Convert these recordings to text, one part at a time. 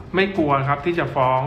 ไม่กลัวครับที่จะฟ้อง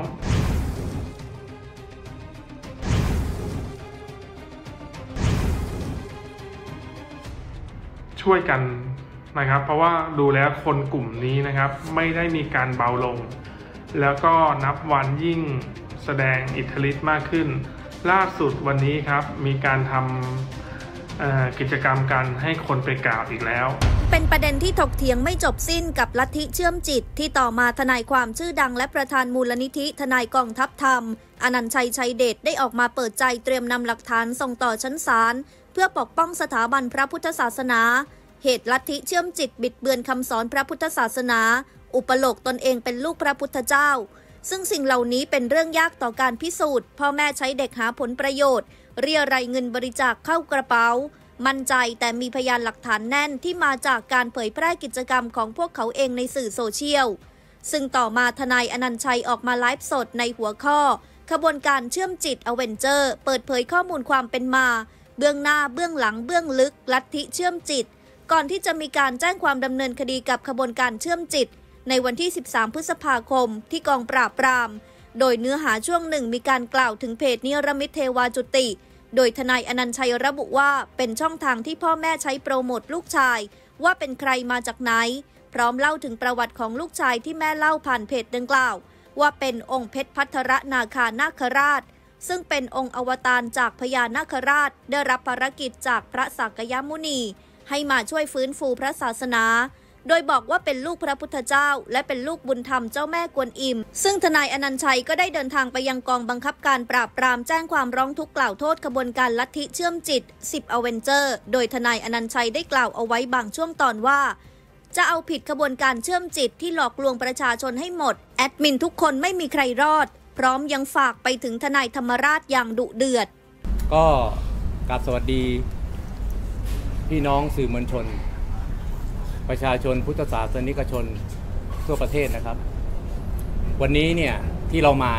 ช่วยกันนะครับเพราะว่าดูแล้วคนกลุ่มนี้นะครับไม่ได้มีการเบาลงแล้วก็นับวันยิ่งแสดงอิทธิฤทธิ์มากขึ้นล่าสุดวันนี้ครับมีการทำกิจกรรมกันให้คนไปกราบอีกแล้วเป็นประเด็นที่ถกเถียงไม่จบสิ้นกับลัทธิเชื่อมจิตที่ต่อมาทนายความชื่อดังและประธานมูลนิธิทนายกองทัพธรรมอนันต์ชัยชัยเดชได้ออกมาเปิดใจเตรียมนำหลักฐานส่งต่อชั้นศาลเพื่อปกป้องสถาบันพระพุทธศาสนาเหตุลัทธิเชื่อมจิตบิดเบือนคำสอนพระพุทธศาสนาอุปโลกตนเองเป็นลูกพระพุทธเจ้าซึ่งสิ่งเหล่านี้เป็นเรื่องยากต่อการพิสูจน์พ่อแม่ใช้เด็กหาผลประโยชน์เรียรายเงินบริจาคเข้ากระเป๋ามั่นใจแต่มีพยานหลักฐานแน่นที่มาจากการเผยแพร่กิจกรรมของพวกเขาเองในสื่อโซเชียลซึ่งต่อมาทนายอนันต์ชัยออกมาไลฟ์สดในหัวข้อขบวนการเชื่อมจิตอเวนเจอร์เปิดเผยข้อมูลความเป็นมาเบื้องหน้าเบื้องหลังเบื้องลึกลัทธิเชื่อมจิตก่อนที่จะมีการแจ้งความดำเนินคดีกับขบวนการเชื่อมจิตในวันที่ 13 พฤษภาคมที่กองปราบปรามโดยเนื้อหาช่วงหนึ่งมีการกล่าวถึงเพจนิรมิตเทวาจุติโดยทนายอนันต์ชัยระบุว่าเป็นช่องทางที่พ่อแม่ใช้โปรโมทลูกชายว่าเป็นใครมาจากไหนพร้อมเล่าถึงประวัติของลูกชายที่แม่เล่าผ่านเพจดังกล่าวว่าเป็นองค์เพชรพัทรนาคานาคราชซึ่งเป็นองค์อวตารจากพญานาคราชได้รับภารกิจจากพระสักยมุนีให้มาช่วยฟื้นฟูพระศาสนาโดยบอกว่าเป็นลูกพระพุทธเจ้าและเป็นลูกบุญธรรมเจ้าแม่กวนอิมซึ่งทนายอนันต์ชัยก็ได้เดินทางไปยังกองบังคับการปราบปรามแจ้งความร้องทุกข์กล่าวโทษขบวนการลัทธิเชื่อมจิต10 อเวนเจอร์โดยทนายอนันต์ชัยได้กล่าวเอาไว้บางช่วงตอนว่าจะเอาผิดขบวนการเชื่อมจิตที่หลอกลวงประชาชนให้หมดแอดมินทุกคนไม่มีใครรอดพร้อมยังฝากไปถึงทนายธรรมราชอย่างดุเดือดก็กราบสวัสดีพี่น้องสื่อมวลชนประชาชนพุทธศาสนิกชนทั่วประเทศนะครับวันนี้เนี่ยที่เรามา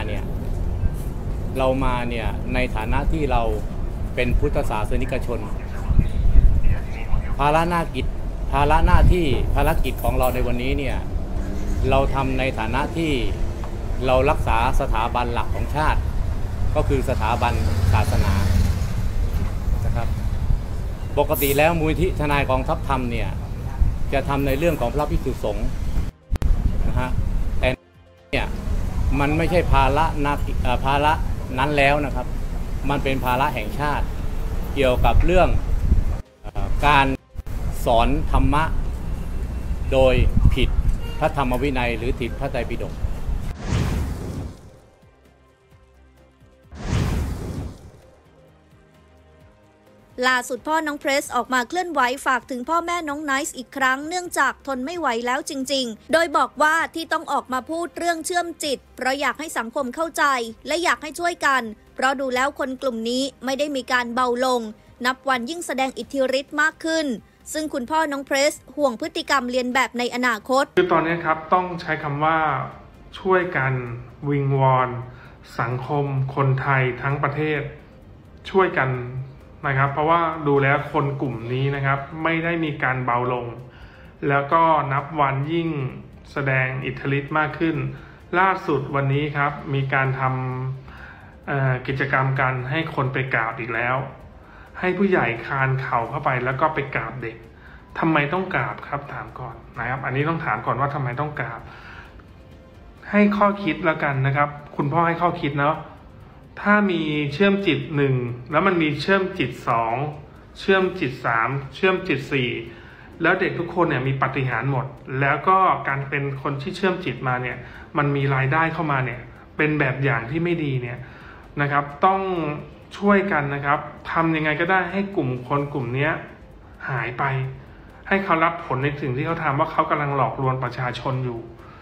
ในฐานะที่เราเป็นพุทธศาสนิกชนภารกิจของเราในวันนี้เนี่ยเราทำในฐานะที่เรารักษาสถาบันหลักของชาติก็คือสถาบันศาสนานะครับปกติแล้วมูลนิธิทนายกองทัพธรรมเนี่ยจะทำในเรื่องของพระภิกษุสงฆ์นะฮะแต่เนี่ยมันไม่ใช่ภาระนั้นแล้วนะครับมันเป็นภาระแห่งชาติเกี่ยวกับเรื่องการสอนธรรมะโดยผิดพระธรรมวินัยหรือผิดพระไตรปิฎกล่าสุดพ่อน้องเพรสออกมาเคลื่อนไหวฝากถึงพ่อแม่น้องไนซ์อีกครั้งเนื่องจากทนไม่ไหวแล้วจริงๆโดยบอกว่าที่ต้องออกมาพูดเรื่องเชื่อมจิตเพราะอยากให้สังคมเข้าใจและอยากให้ช่วยกันเพราะดูแล้วคนกลุ่มนี้ไม่ได้มีการเบาลงนับวันยิ่งแสดงอิทธิฤทธิ์มากขึ้นซึ่งคุณพ่อน้องเพรสห่วงพฤติกรรมเลียนแบบในอนาคตคือตอนนี้ครับต้องใช้คำว่าช่วยกันวิงวอนสังคมคนไทยทั้งประเทศช่วยกันนะครับเพราะว่าดูแล้วคนกลุ่มนี้นะครับไม่ได้มีการเบาลงแล้วก็นับวันยิ่งแสดงอิทธิฤทธิ์มากขึ้นล่าสุดวันนี้ครับมีการทำกิจกรรมกันให้คนไปกราบอีกแล้วให้ผู้ใหญ่คานเข่าเข้าไปแล้วก็ไปกราบเด็กทำไมต้องกราบครับถามก่อนนะครับอันนี้ต้องถามก่อนว่าทำไมต้องกราบให้ข้อคิดแล้วกันนะครับคุณพ่อให้ข้อคิดเนาะถ้ามีเชื่อมจิต1แล้วมันมีเชื่อมจิต2เชื่อมจิต3เชื่อมจิต4แล้วเด็กทุกคนเนี่ยมีปาฏิหาริย์หมดแล้วก็การเป็นคนที่เชื่อมจิตมาเนี่ยมันมีรายได้เข้ามาเนี่ยเป็นแบบอย่างที่ไม่ดีเนี่ยนะครับต้องช่วยกันนะครับทำยังไงก็ได้ให้กลุ่มคนกลุ่มนี้หายไปให้เขารับผลในสิ่งที่เขาทำว่าเขากำลังหลอกลวงประชาชนอยู่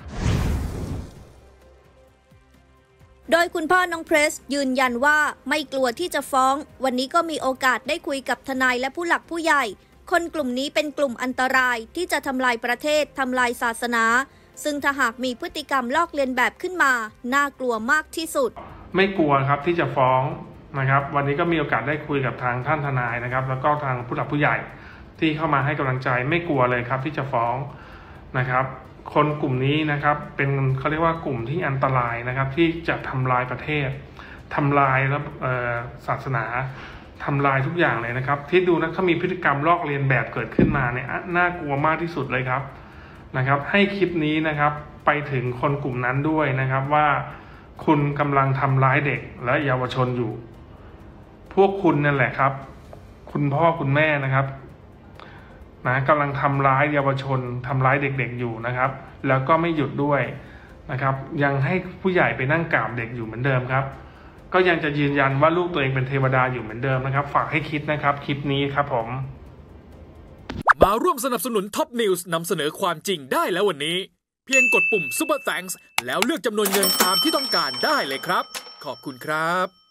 โดยคุณพ่อน้องเพรสยืนยันว่าไม่กลัวที่จะฟ้องวันนี้ก็มีโอกาสได้คุยกับทนายและผู้หลักผู้ใหญ่คนกลุ่มนี้เป็นกลุ่มอันตรายที่จะทำลายประเทศทำลายศาสนาซึ่งถ้าหากมีพฤติกรรมลอกเลียนแบบขึ้นมาน่ากลัวมากที่สุดไม่กลัวครับที่จะฟ้องนะครับวันนี้ก็มีโอกาสได้คุยกับทางท่านทนายนะครับแล้วก็ทางผู้หลักผู้ใหญ่ที่เข้ามาให้กำลังใจไม่กลัวเลยครับที่จะฟ้องนะครับคนกลุ่มนี้นะครับเป็นเขาเรียกว่ากลุ่มที่อันตรายนะครับที่จะทำลายประเทศทำลายแล้วศาสนาทำลายทุกอย่างเลยนะครับที่ดูนะเขามีพฤติกรรมลอกเลียนแบบเกิดขึ้นมาเนี่ยน่ากลัวมากที่สุดเลยครับนะครับให้คลิปนี้นะครับไปถึงคนกลุ่มนั้นด้วยนะครับว่าคุณกำลังทำร้ายเด็กและเยาวชนอยู่พวกคุณนั่นแหละครับคุณพ่อคุณแม่นะครับนะกำลังทำร้ายเยาวชนทำร้ายเด็กๆอยู่นะครับแล้วก็ไม่หยุดด้วยนะครับยังให้ผู้ใหญ่ไปนั่งกราบเด็กอยู่เหมือนเดิมครับก็ยังจะยืนยันว่าลูกตัวเองเป็นเทวดาอยู่เหมือนเดิมนะครับฝากให้คิดนะครับคลิปนี้ครับผมมาร่วมสนับสนุนท็อปนิวส์นำเสนอความจริงได้แล้ววันนี้เพียงกดปุ่ม Super Thanks แล้วเลือกจำนวนเงินตามที่ต้องการได้เลยครับขอบคุณครับ